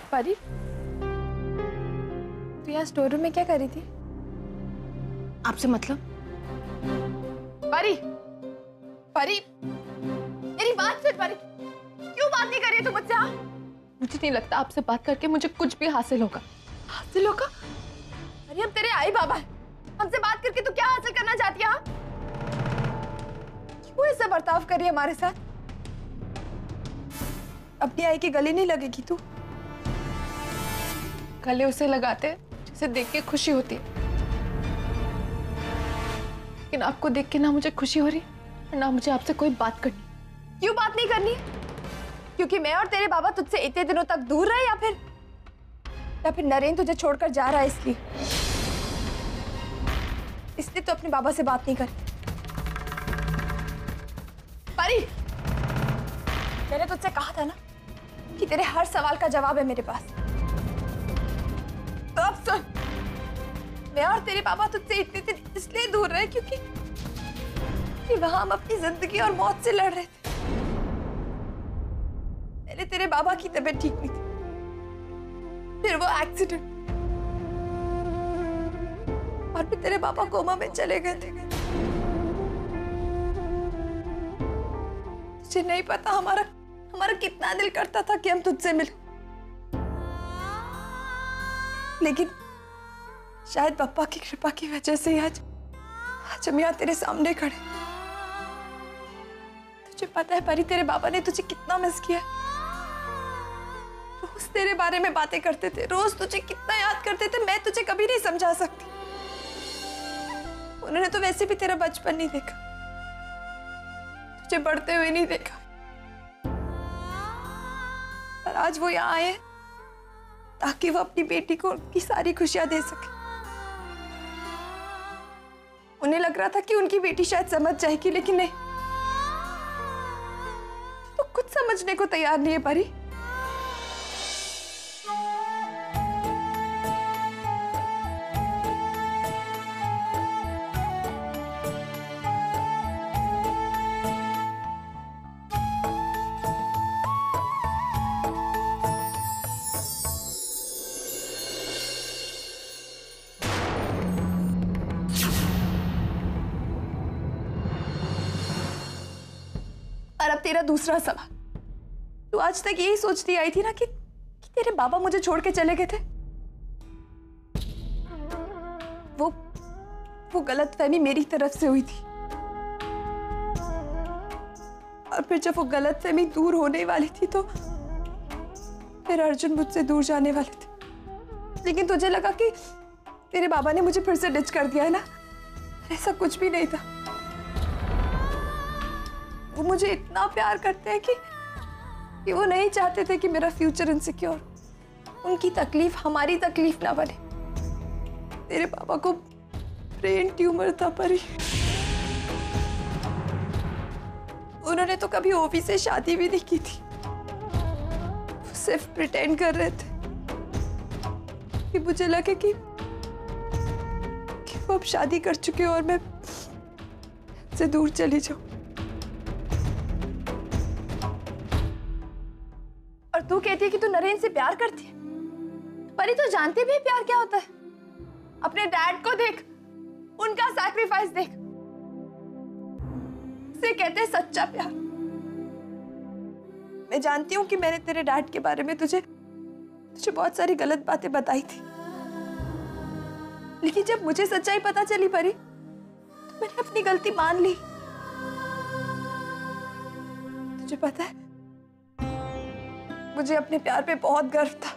परी, तू यहाँ स्टोर रूम में क्या कर रही थी? आपसे मतलब? परी, परी, मेरी बात सुन परी, क्यों बात नहीं कर रही तू मुझसे? हाँ, मुझे नहीं लगता आपसे बात करके मुझे कुछ भी हासिल होगा। हासिल होगा? अरे हम तेरे आई बाबा हैं, हमसे बात करके तू क्या हासिल करना चाहती है? हाँ, क्यों ऐसा बर्ताव कर रही है हमारे साथ? अपनी आई की गले नहीं लगेगी तू? गले उसे लगाते जिसे देख के खुशी होती है, लेकिन आपको देख के ना मुझे खुशी हो रही और ना मुझे आपसे कोई बात करनी। क्यों बात नहीं करनी? क्योंकि मैं और तेरे बाबा तुझसे इतने दिनों तक दूर रहे, या फिर नरेन तुझे छोड़कर जा रहा है इसलिए तो अपने बाबा से बात नहीं करती। परी, मैंने तुझसे कहा था ना कि तेरे हर सवाल का जवाब है मेरे पास। तो अब सुन, मैं और तेरे बाबा तुझसे इतने दिन इसलिए दूर रहे क्योंकि वहां हम अपनी जिंदगी और मौत से लड़ रहे थे। पहले तेरे बाबा की तबीयत ठीक नहीं थी, फिर वो एक्सीडेंट, और फिर तेरे बाबा कोमा में चले गए थे। तुझे नहीं पता हमारा कितना दिल करता था कि हम तुझसे मिलें, लेकिन शायद पापा की कृपा की वजह से आज हम यहाँ तेरे सामने खड़े। तुझे पता है परी, तेरे बाबा ने तुझे कितना मिस किया। रोज तेरे बारे में बातें करते थे, रोज तुझे कितना याद करते थे, मैं तुझे कभी नहीं समझा सकती। उन्होंने तो वैसे भी तेरा बचपन नहीं देखा, तुझे बढ़ते हुए नहीं देखा, और आज वो यहाँ आए ताकि वो अपनी बेटी को उनकी सारी खुशियां दे सके। उन्हें लग रहा था कि उनकी बेटी शायद समझ जाएगी, लेकिन नहीं, तो कुछ समझने को तैयार नहीं है परी। और अब तेरा दूसरा सवाल, तू आज तक यही सोचती आई थी ना कि तेरे बाबा मुझे छोड़ के चले गए थे। वो गलतफहमी मेरी तरफ से हुई थी, और फिर जब वो गलतफहमी दूर होने वाली थी तो फिर अर्जुन मुझसे दूर जाने वाले थे, लेकिन तुझे लगा कि तेरे बाबा ने मुझे फिर से डिच कर दिया है ना? ऐसा कुछ भी नहीं था। वो मुझे इतना प्यार करते हैं कि वो नहीं चाहते थे कि मेरा फ्यूचर इनसिक्योर, उनकी तकलीफ हमारी तकलीफ ना बने। तेरे पापा को ब्रेन ट्यूमर था परी, उन्होंने तो कभी ओवी से शादी भी नहीं की थी, वो सिर्फ प्रिटेंड कर रहे थे कि मुझे लगे कि वो अब शादी कर चुके और मैं से दूर चली जाऊं। और तू कहती है कि तू नरेन से प्यार करती है। परी, तू जानती भी है प्यार क्या होता है? अपने डैड को देख, उनका सैक्रिफाइस देख, इसे कहते हैं सच्चा प्यार। मैं जानती हूँ कि मैंने तेरे डैड के बारे में तुझे बहुत सारी गलत बातें बताई थी, लेकिन जब मुझे सच्चाई पता चली परी, तो मैंने अपनी गलती मान ली। तुझे पता है, मुझे अपने प्यार पे बहुत गर्व था,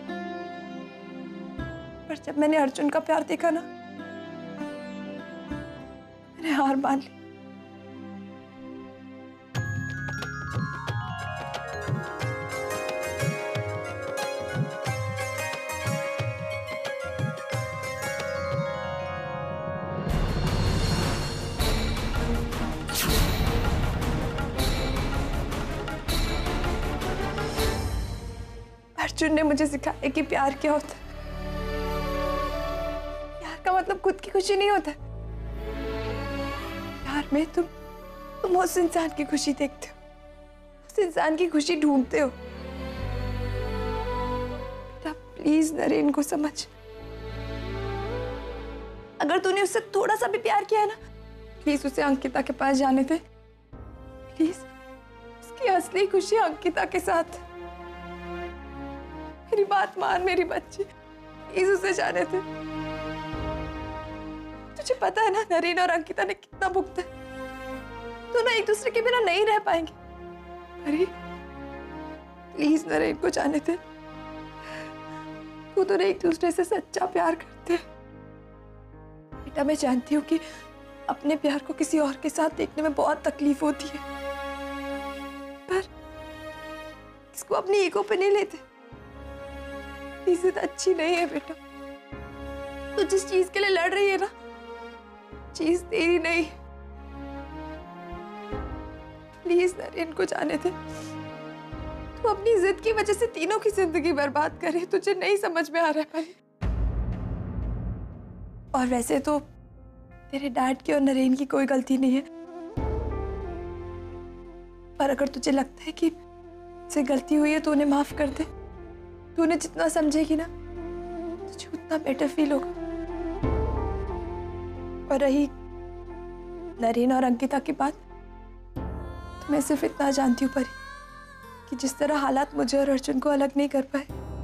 पर जब मैंने अर्जुन का प्यार देखा ना, मैंने हार मान ली। अर्जुन ने मुझे सिखाया कि प्यार क्या होता है। प्यार का मतलब खुद की खुशी नहीं होता। प्यार में तुम उस इंसान की खुशी देखते हो, उस इंसान की खुशी ढूंढते हो। प्लीज नरेन को समझ। अगर तूने उससे थोड़ा सा भी प्यार किया है ना, प्लीज उसे अंकिता के पास जाने दे। प्लीज, उसकी असली खुशी अंकिता के साथ। मेरी बात मान मेरी बच्ची, प्लीज उसे जाने दे। तुझे पता है ना नरेन और अंकिता ने कितना भुगता है। दोनों एक दूसरे के बिना नहीं रह पाएंगे। अरे प्लीज नरेन को जाने दे। वो दोनों एक दूसरे से सच्चा प्यार करते हैं। बेटा, मैं जानती हूँ कि अपने प्यार को किसी और के साथ देखने में बहुत तकलीफ होती है, पर इसको अपनी ईगो पे नहीं लेते। इज्जत अच्छी नहीं है बेटा। तू जिस चीज के लिए लड़ रही है ना, चीज तेरी नहीं। प्लीज नरेन को जाने दे। तू अपनी जिद की वजह से तीनों की जिंदगी बर्बाद कर रही है। तुझे नहीं समझ में आ रहा है। और वैसे तो तेरे डैड की और नरेन की कोई गलती नहीं है, पर अगर तुझे लगता है कि से गलती हुई है तो उन्हें माफ कर दे। तू उन्हें जितना समझेगी ना, तुझे उतना बेटर फील होगा। और रही नरेन और अंकिता की बात, तो मैं सिर्फ इतना जानती हूँ परी कि जिस तरह हालात मुझे और अर्जुन को अलग नहीं कर पाए,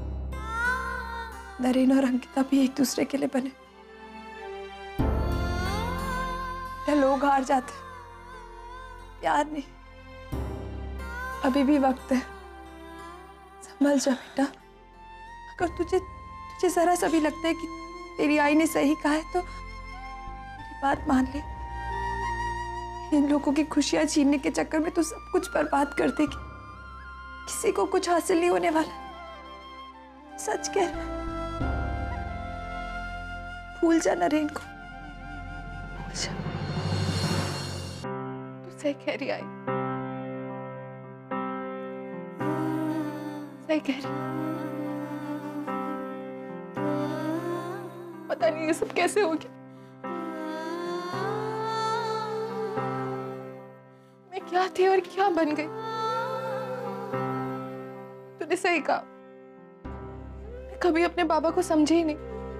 नरेन और अंकिता भी एक दूसरे के लिए बने। लोग हार जाते, प्यार नहीं। अभी भी वक्त है, संभल जा बेटा। अगर तुझे जरा सा भी लगता है कि तेरी आई ने सही कहा है तो मेरी बात मान ले। इन लोगों की खुशियां छीनने के चक्कर में तू सब कुछ बर्बाद कर देगी। किसी को कुछ हासिल नहीं होने वाला। सच कह रहा है। भूल जा नरेन को, भूल जा। तू सही कह रही आई, सही कह रही। पता नहीं ये सब कैसे हो गया। मैं क्या थी और क्या बन गई। तूने सही कहा, मैं कभी अपने बाबा को समझी ही नहीं,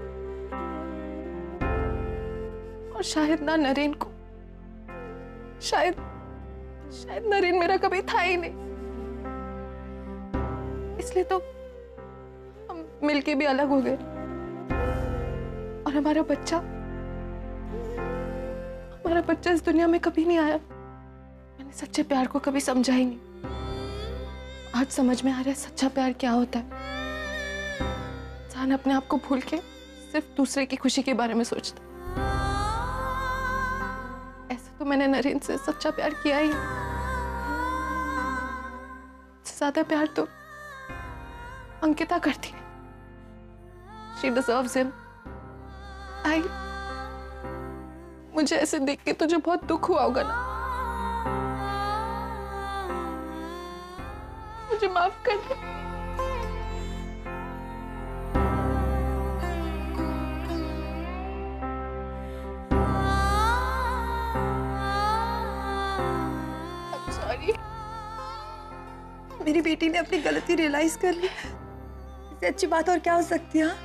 और शायद ना नरेन को। शायद नरेन मेरा कभी था ही नहीं। इसलिए तो हम मिलके भी अलग हो गए। और हमारा बच्चा इस दुनिया में कभी नहीं आया। मैंने सच्चे प्यार को कभी समझा ही नहीं। आज समझ में आ रहा है सच्चा प्यार क्या होता है। इंसान अपने आप को भूल के सिर्फ दूसरे की खुशी के बारे में सोचता। ऐसे तो मैंने नरेन से सच्चा प्यार किया ही। ज्यादा प्यार तो अंकिता करती है। She deserves him. मुझे ऐसे देख के तुझे बहुत दुख हुआ होगा ना। मुझे माफ कर दे। I'm sorry. मेरी बेटी ने अपनी गलती रियलाइज कर ली। इससे अच्छी बात और क्या हो सकती है?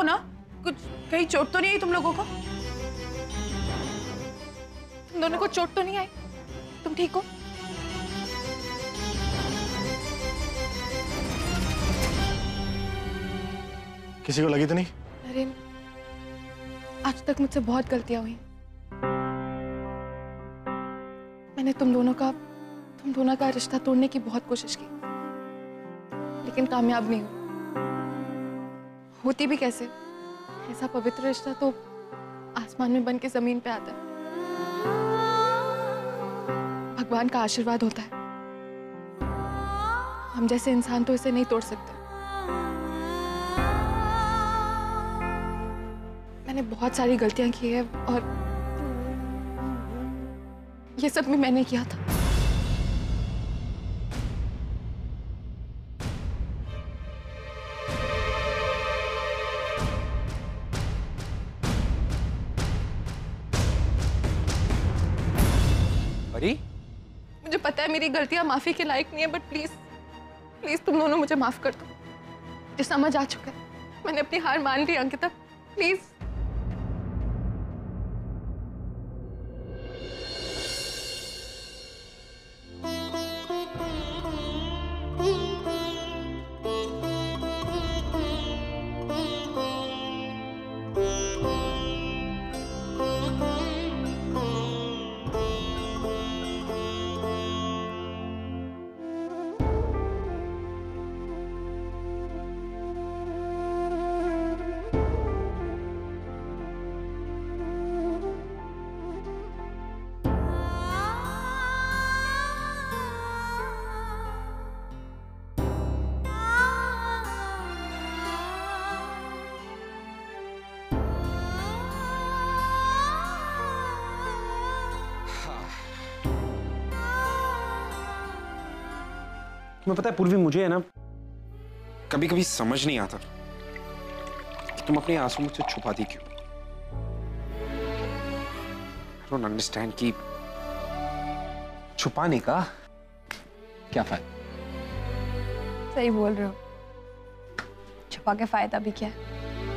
हो ना, कुछ कहीं चोट तो नहीं आई तुम लोगों को? तुम दोनों को चोट तो नहीं आई? तुम ठीक हो? किसी को लगी तो नहीं? नरेन, आज तक मुझसे बहुत गलतियां हुई। मैंने तुम दोनों का रिश्ता तोड़ने की बहुत कोशिश की, लेकिन कामयाब नहीं हुई। होती भी कैसे? ऐसा पवित्र रिश्ता तो आसमान में बन के जमीन पे आता है। भगवान का आशीर्वाद होता है। हम जैसे इंसान तो इसे नहीं तोड़ सकते। मैंने बहुत सारी गलतियां की है और ये सब भी मैंने किया था। परी? मुझे पता है मेरी गलतियां माफी के लायक नहीं है, बट प्लीज प्लीज तुम दोनों मुझे माफ कर दो। मुझे समझ आ चुका है, मैंने अपनी हार मान ली अंकिता, प्लीज। तुम्हें पता है पूर्वी, मुझे है ना कभी कभी समझ नहीं आता कि तुम अपने आंसू मुझसे छुपाती क्यों। I don't understand कि छुपाने का क्या फायदा। सही बोल रहे हो, छुपा के फायदा भी क्या है?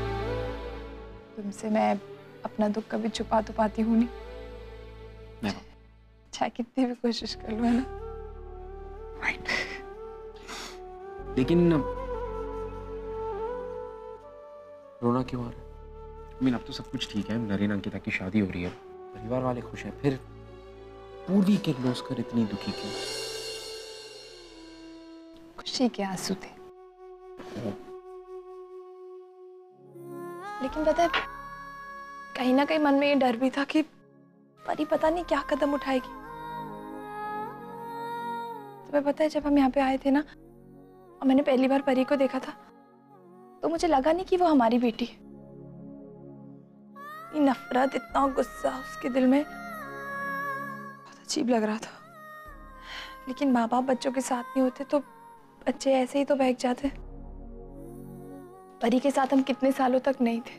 तुमसे मैं अपना दुख कभी छुपा तो पाती हूँ नहीं। चाहे कितनी भी कोशिश कर लो, है ना? राइट। लेकिन रोना क्यों आ रहा है? I mean, अब तो सब कुछ ठीक है, नरेन अंकिता की शादी हो रही है, परिवार वाले खुश हैं, फिर पूर्वी के लॉस कर इतनी दुखी क्यों? खुशी के आंसू थे। लेकिन पता है, कहीं ना कहीं मन में ये डर भी था कि परी पता नहीं क्या कदम उठाएगी। तुम्हें पता है, जब हम यहाँ पे आए थे ना और मैंने पहली बार परी को देखा था, तो मुझे लगा नहीं कि वो हमारी बेटी है। इतनी नफरत, इतना गुस्सा उसके दिल में, बहुत अजीब लग रहा था। लेकिन माँ बाप बच्चों के साथ नहीं होते तो बच्चे ऐसे ही तो बहक जाते। परी के साथ हम कितने सालों तक नहीं थे,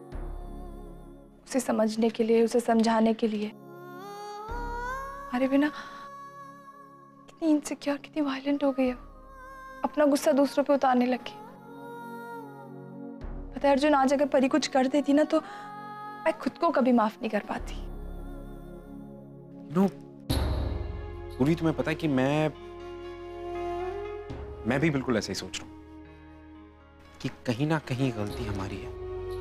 उसे समझने के लिए, उसे समझाने के लिए। हमारे बिना कितनी इनसिक्योर, कितनी वायलेंट हो गई है, अपना गुस्सा दूसरों पे उतारने लगी। पता है अर्जुन, आज अगर परी कुछ कर देती ना तो मैं खुद को कभी माफ नहीं कर पाती। नो, पूरी तुम्हें पता है कि मैं भी बिल्कुल ऐसे ही सोच रहा हूं कि कहीं ना कहीं गलती हमारी है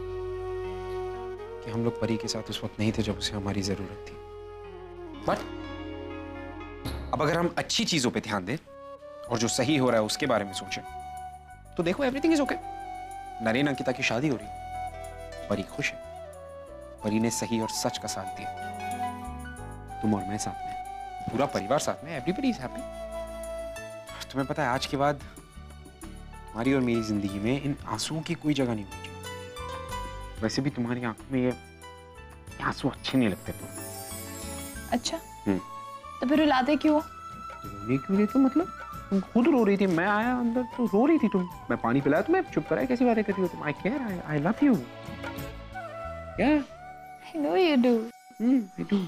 कि हम लोग परी के साथ उस वक्त नहीं थे जब उसे हमारी जरूरत थी। बट अब अगर हम अच्छी चीजों पे ध्यान दें और जो सही हो रहा है उसके बारे में सोचें, तो देखो everything is okay. Naren Ankita की शादी हो रही, परी खुश है, परी ने सही और सच का साथ दिया। तुम और मैं साथ में, पूरा परिवार साथ में, एवरीबॉडी इज हैप्पी। तुम्हें पता है, आज के बाद तुम्हारी और मेरी जिंदगी में इन आंसुओं की कोई जगह नहीं होनी चाहिए। वैसे भी तुम्हारी आंखों में ये आंसू अच्छे नहीं लगते। अच्छा, तो फिर रुलाते क्यों? रोने क्यों रही तुम? मतलब तुम खुद रो रही थी, मैं आया अंदर तो रो रही थी तुम। मैं पानी पिलाया तुम्हें, चुप कराया, कैसी बातें कर रही हो तुम? I care, I love you. क्या? I know you do. I do.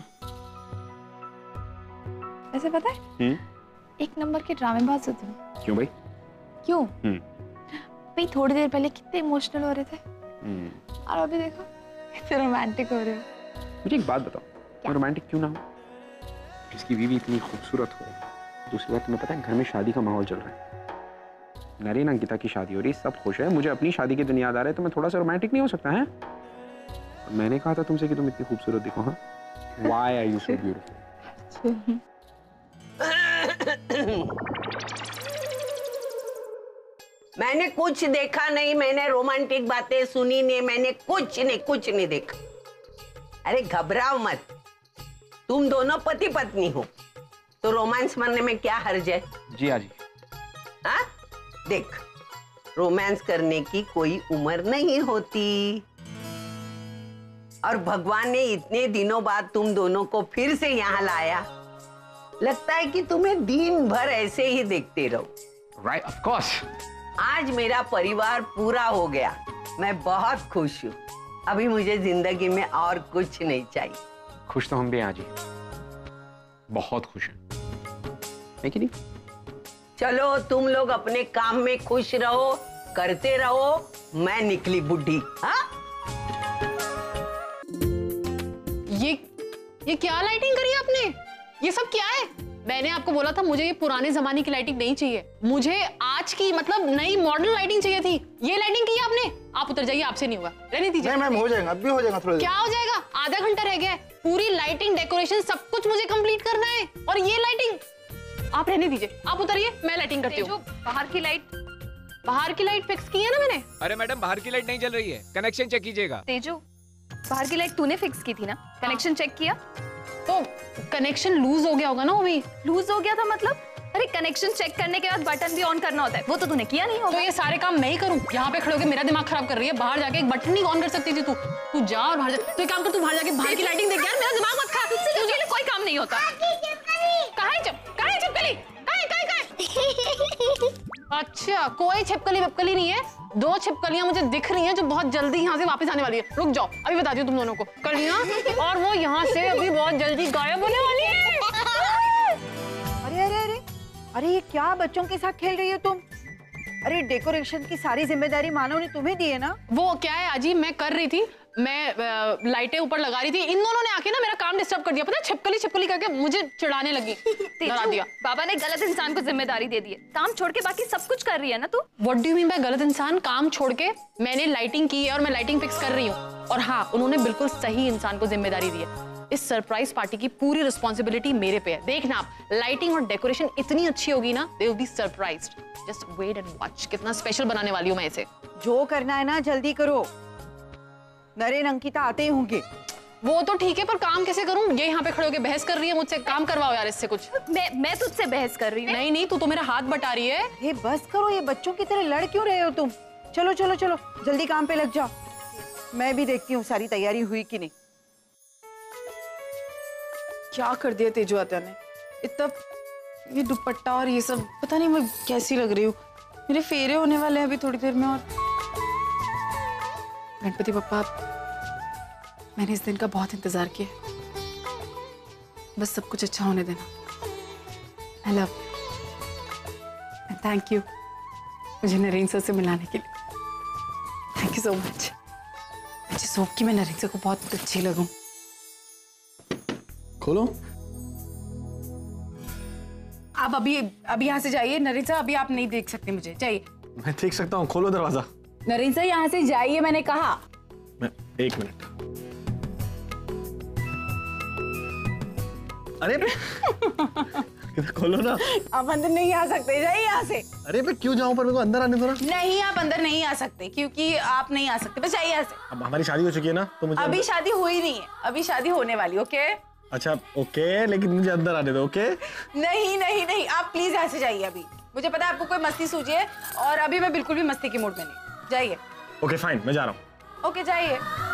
ऐसे पता है, एक नंबर के ड्रामेबाज हो तुम। क्यों भाई? क्यों? भाई थोड़ी देर पहले कितने इमोशनल हो रहे थे, और अभी देखो इतने रोमांटिक हो रहे हो। मुझे एक बात बताओ, मैं रोमांटिक क्यों ना हूँ? जिसकी बीवी इतनी खूबसूरत हो, दूसरी बात तुम्हें पता है घर में शादी का माहौल चल रहा है, नरेन अंकिता की शादी हो रही, सब खुश है, मुझे अपनी शादी के दिन याद आ रहे, तो मैं थोड़ा सा रोमांटिक नहीं हो सकता है? मैंने कहा था तुमसे कि तुम इतनी खूबसूरत दिखो। हाँ, Why are you so beautiful? मैंने कुछ देखा नहीं, मैंने रोमांटिक बातें सुनी नहीं, मैंने कुछ नहीं देखा। अरे घबराओ मत, तुम दोनों पति पत्नी हो तो रोमांस करने में क्या हर्ज है? जी हाँ जी। हाँ देख, रोमांस करने की कोई उम्र नहीं होती, और भगवान ने इतने दिनों बाद तुम दोनों को फिर से यहाँ लाया, लगता है कि तुम्हें दिन भर ऐसे ही देखते रहो। Right, of course. आज मेरा परिवार पूरा हो गया, मैं बहुत खुश हूँ। अभी मुझे जिंदगी में और कुछ नहीं चाहिए। खुश तो हम भी हैं जी, बहुत खुश हैं, है कि नहीं? चलो तुम लोग अपने काम में खुश रहो, करते रहो, मैं निकली बुढ़ी। हाँ, ये क्या लाइटिंग करी आपने? ये सब क्या है? मैंने आपको बोला था मुझे ये पुराने जमाने की लाइटिंग नहीं चाहिए, मुझे आज की मतलब नई मॉडर्न लाइटिंग चाहिए थी। ये लाइटिंग की आपने? आप उतर जाइए, आपसे नहीं होगा, रहने दीजिए। नहीं मैम, हो जाएगा, अभी हो जाएगा थोड़ा। क्या हो जाएगा? आधा घंटा रह गया है, पूरी लाइटिंग डेकोरेशन सब कुछ मुझे कंप्लीट करना है, और ये लाइटिंग आप रहने दीजिए, आप उतरिए, मैं लाइटिंग करती हूँ। बाहर की लाइट फिक्स की है ना मैंने। अरे मैडम, बाहर की लाइट नहीं जल रही है, कनेक्शन चेक कीजिएगा। तेजू, बाहर की लाइट तूने फिक्स की थी ना? कनेक्शन चेक किया? तो कनेक्शन लूज हो गया होगा ना, वो भी लूज हो गया था मतलब? अरे कनेक्शन चेक करने के बाद बटन भी ऑन करना होता है, वो तो तूने किया नहीं होगा। तो ये सारे काम मैं ही करूं? यहाँ पे खड़े होकर मेरा दिमाग खराब कर रही है। बाहर जाके एक बटन नहीं ऑन कर सकती थी तू जा और बाहर जा। तो एक काम कर, तू बाहर जाके बाहर की लाइटिंग देख यार, मेरा दिमाग मत खा। तुझे लिए कोई काम नहीं होता। कहाँ है छिपकली? अच्छा, कोई छिपकली नहीं है, 2 छिपकलियां मुझे दिख रही हैं जो बहुत जल्दी यहाँ से वापस आने वाली है। रुक जाओ, अभी बताती हूँ तुम दोनों को कलियां, और वो यहाँ से अभी बहुत जल्दी गायब होने वाली है। अरे अरे अरे अरे, ये क्या बच्चों के साथ खेल रही हो तुम? अरे डेकोरेशन की सारी जिम्मेदारी मानव ने तुम्हें दी है ना? वो क्या है अजी, मैं कर रही थी, मैं लाइटें ऊपर लगा रही थी, इन दोनों ने आके ना मेरा काम डिस्टर्ब कर दिया। पता है, छिपकली करके मुझे चिढ़ाने लगी, डरा दिया। बाबा ने गलत इंसान को जिम्मेदारी दे दी है, काम छोड़ के बाकी सब कुछ कर रही है ना तू? What do you mean by गलत इंसान? काम छोड़ के मैंने लाइटिंग की है और मैं लाइटिंग फिक्स कर रही हूँ, और हाँ, उन्होंने बिल्कुल सही इंसान को जिम्मेदारी दी है। इस सरप्राइज पार्टी की पूरी रिस्पॉन्सिबिलिटी मेरे पे है। देखना आप, लाइटिंग और डेकोरेशन इतनी अच्छी होगी ना, they will be surprised. Just wait and watch, कितना स्पेशल बनाने वाली हूँ मैं इसे। जो करना है ना जल्दी करो, नरेन अंकिता आते ही होंगे। वो तो ठीक है, पर काम कैसे करूं? ये यहाँ पे खड़े होकर बहस कर रही है मुझसे, काम करवाओ यार इससे कुछ। मैं तुझसे बहस कर रही हूँ? नहीं, तू तो मेरा हाथ बटा रही है। ये बस करो, ये बच्चों की तरह लड़ क्यों रहे हो तुम? चलो चलो चलो, जल्दी काम पे लग जाओ। मैं भी देखती हूँ सारी तैयारी हुई कि नहीं। क्या कर दिया तेजू आत्या ने? इतना ये दुपट्टा और ये सब, पता नहीं मैं कैसी लग रही हूँ। मेरे फेरे होने वाले हैं अभी थोड़ी देर में, और गणपति बप्पा, मैंने इस दिन का बहुत इंतजार किया, बस सब कुछ अच्छा होने देना। I love you, thank you मुझे नरेन सर से मिलाने के लिए। Thank you so much. मुझे सोच कि मैं नरेन सर को बहुत अच्छी लगूं। खोलो। आप अभी यहाँ से जाइए नरेन सर, अभी आप नहीं देख सकते मुझे, जाइए। मैं देख सकता हूँ, खोलो दरवाजा। नरेन सर यहाँ से जाइए, मैंने कहा। मैं 1 मिनट। अरे खोलो ना। आप अंदर नहीं आ सकते, जाइए यहाँ से। अरे मैं क्यों जाऊँ, पर मेरे को अंदर आने दो ना। नहीं, आप अंदर नहीं आ सकते, क्योंकि आप नहीं आ सकते, बस जाइए यहाँ से। अब हमारी शादी हो चुकी है ना, तो मुझे अभी शादी हुई नहीं है, अभी शादी होने वाली। ओके? अच्छा ओके, लेकिन मुझे अंदर आने दो। ओके? नहीं, आप प्लीज यहाँ से जाइए। अभी मुझे पता है आपको कोई मस्ती सूझी है, और अभी मैं बिल्कुल भी मस्ती के मूड में नहीं। जाइए। ओके फाइन, मैं जा रहा हूँ। ओके, जाइए।